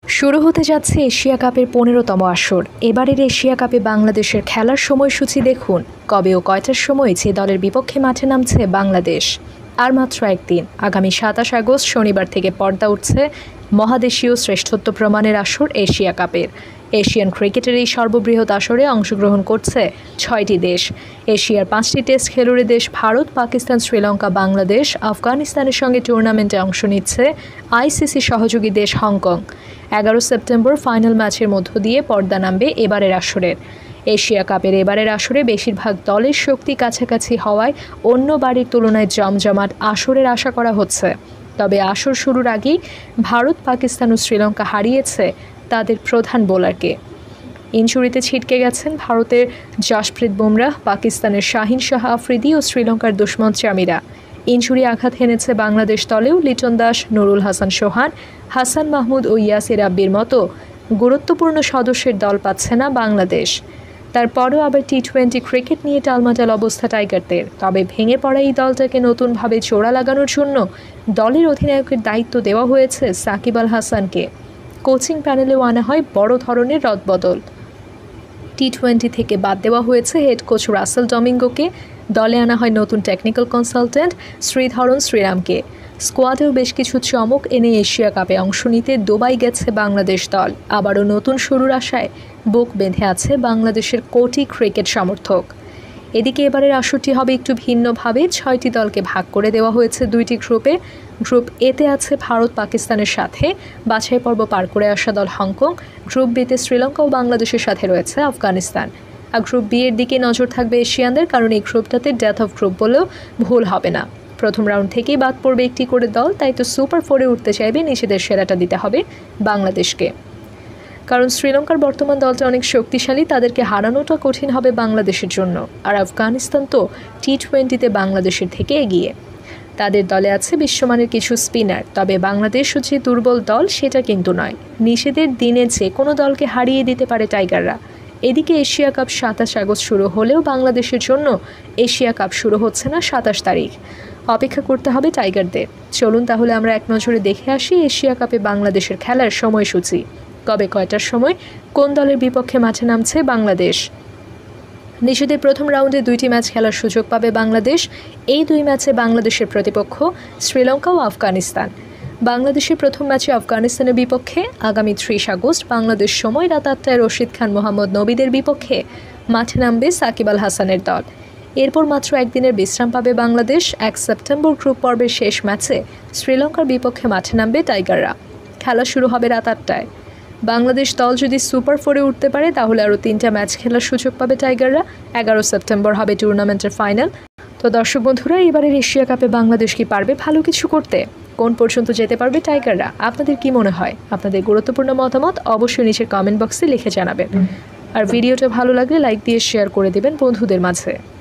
শুরু হতে যাচ্ছে এশিয়া কাপের ১৫তম আসর। এবারের এশিয়া কাপে বাংলাদেশের খেলার সময়সূচি দেখুন। কবে ও কয়টার সময় যে দলের বিপক্ষে মাঠে নামছে বাংলাদেশ। আর মাত্র একদিন, আগামী ২৭ আগস্ট শনিবার থেকে পর্দা উঠছে মহাদেশীয় শ্রেষ্ঠত্ব প্রমাণের আসর এশিয়া কাপের। এশিয়ান ক্রিকেটের এই সর্ববৃহৎ আসরে অংশগ্রহণ করছে ৬টি দেশ। এশিয়ার ৫টি টেস্ট খেলুড়ে দেশ ভারত, পাকিস্তান, শ্রীলঙ্কা, বাংলাদেশ, আফগানিস্তানের সঙ্গে টুর্নামেন্টে অংশ নিচ্ছে আইসিসি সহযোগী দেশ হংকং। ১১ সেপ্টেম্বর ফাইনাল ম্যাচের মধ্য দিয়ে পর্দা নামবে এবারের আসরের। এশিয়া কাপের এবারের আসরে বেশিরভাগ দলের শক্তি কাছাকাছি হওয়ায় অন্য বাড়ির তুলনায় জমজমাট আসরের আশা করা হচ্ছে। তবে আসর শুরুর আগেই ভারত, পাকিস্তান ও শ্রীলঙ্কা হারিয়েছে তাদের প্রধান বোলারকে। ইনজুরিতে ছিটকে গেছেন ভারতের জাসপ্রীত বুমরাহ, পাকিস্তানের শাহিন শাহ আফ্রিদি ও শ্রীলঙ্কার দুষ্মন্ত চামিরা। ইনজুরি আঘাত হেনেছে বাংলাদেশ দলেও লিটন দাস, নুরুল হাসান সোহান, হাসান মাহমুদ ও ইয়াসির রাব্বির মতো গুরুত্বপূর্ণ সদস্যের দল পাচ্ছে না বাংলাদেশ। তারপরও আবার টি-20 ক্রিকেট নিয়ে টালমাটাল অবস্থা টাইগারদের। তবে ভেঙে পড়া এই দলটাকে নতুনভাবে জোড়া লাগানোর জন্য দলের অধিনায়কের দায়িত্ব দেওয়া হয়েছে সাকিব আল হাসানকে। কোচিং প্যানেলেও আনা হয় বড় ধরনের রদবদল। টি-20 থেকে বাদ দেওয়া হয়েছে হেড কোচ রাসেল ডমিঙ্গোকে। দলে আনা হয় নতুন টেকনিক্যাল কনসালটেন্ট শ্রীধরন শ্রীরামকে। স্কোয়াডেও বেশ কিছু চমক এনে এশিয়া কাপে অংশ নিতে দুবাই গেছে বাংলাদেশ দল। আবারও নতুন শুরুর আশায় বুক বেঁধে আছে বাংলাদেশের কোটি ক্রিকেট সমর্থক। এদিকে এবারের আসরটি হবে একটু ভিন্নভাবে। ৬টি দলকে ভাগ করে দেওয়া হয়েছে ২টি গ্রুপে। গ্রুপ এতে আছে ভারত, পাকিস্তানের সাথে বাছাই পর্ব পার করে আসা দল হংকং। গ্রুপ বিতে শ্রীলঙ্কা ও বাংলাদেশের সাথে রয়েছে আফগানিস্তান। আর গ্রুপ বি এর দিকে নজর থাকবে এশিয়ানদের, কারণ এই গ্রুপটাতে ডেথ অফ গ্রুপ বলেও ভুল হবে না। প্রথম রাউন্ড থেকেই বাদ পড়বে একটি করে দল, তাই তো সুপার 4-এ উঠতে চাইবে নিজেদের সেরাটা দিতে হবে বাংলাদেশকে। কারণ শ্রীলঙ্কার বর্তমান দলটা অনেক শক্তিশালী, তাদেরকে হারানোটা কঠিন হবে বাংলাদেশের জন্য। আর আফগানিস্তান তো টি-20-তে বাংলাদেশের থেকে এগিয়ে। তাদের দলে আছে বিশ্বমানের কিছু স্পিনার। তবে বাংলাদেশ হচ্ছে দুর্বল দল সেটা কিন্তু নয়। নিষেধের দিনে যে কোনো দলকে হারিয়ে দিতে পারে টাইগাররা। এদিকে এশিয়া কাপ ২৭ আগস্ট শুরু হলেও বাংলাদেশের জন্য এশিয়া কাপ শুরু হচ্ছে না ২৭ তারিখ। অপেক্ষা করতে হবে টাইগারদের। চলুন তাহলে আমরা এক নজরে দেখে আসি এশিয়া কাপে বাংলাদেশের খেলার সময়সূচি। কবে কয়টার সময় কোন দলের বিপক্ষে মাঠে নামছে বাংলাদেশ। নিজেদের প্রথম রাউন্ডে ২টি ম্যাচ খেলার সুযোগ পাবে বাংলাদেশ। এই ২ ম্যাচে বাংলাদেশের প্রতিপক্ষ শ্রীলঙ্কা ও আফগানিস্তান। বাংলাদেশের প্রথম ম্যাচে আফগানিস্তানের বিপক্ষে আগামী ৩০ আগস্ট বাংলাদেশ সময় রাত ৮টায় রশিদ খান মোহাম্মদ নবীদের বিপক্ষে মাঠে নামবে সাকিব আল হাসানের দল। এরপর মাত্র একদিনের বিশ্রাম পাবে বাংলাদেশ। ১ সেপ্টেম্বর গ্রুপ পর্বের শেষ ম্যাচে শ্রীলঙ্কার বিপক্ষে মাঠে নামবে টাইগাররা। খেলা শুরু হবে রাত ৮টায়। বাংলাদেশ দল যদি সুপার 4-এ উঠতে পারে তাহলে আরও 3টা ম্যাচ খেলার সুযোগ পাবে টাইগাররা। ১১ সেপ্টেম্বর হবে টুর্নামেন্টের ফাইনাল। তো দর্শক বন্ধুরা, এবারের এশিয়া কাপে বাংলাদেশ কি পারবে ভালো কিছু করতে? কোন পর্যন্ত যেতে পারবে টাইগাররা? আপনাদের কি মনে হয়? আপনাদের গুরুত্বপূর্ণ মতামত অবশ্যই নিচের কমেন্ট বক্সে লিখে জানাবেন। আর ভিডিওটা ভালো লাগলে লাইক দিয়ে শেয়ার করে দেবেন বন্ধুদের মাঝে।